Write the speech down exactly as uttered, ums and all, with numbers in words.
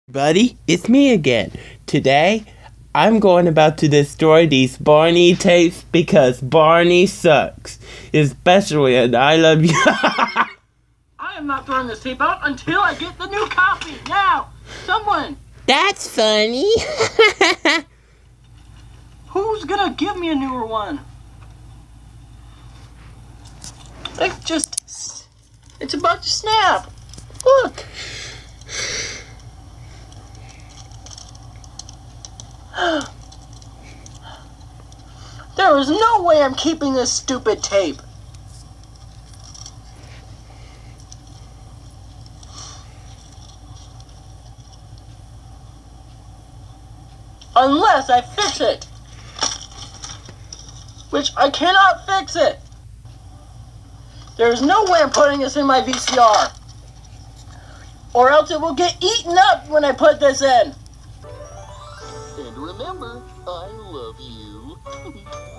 Buddy, it's me again. Today, I'm going about to destroy these Barney tapes because Barney sucks. Especially in I Love You. I am not throwing this tape out until I get the new copy. Now, someone. That's funny. Who's gonna give me a newer one? It just, it's about to snap. Look. There is no way I'm keeping this stupid tape. Unless I fix it. Which I cannot fix it. There is no way I'm putting this in my V C R. Or else it will get eaten up when I put this in. And remember, I love you.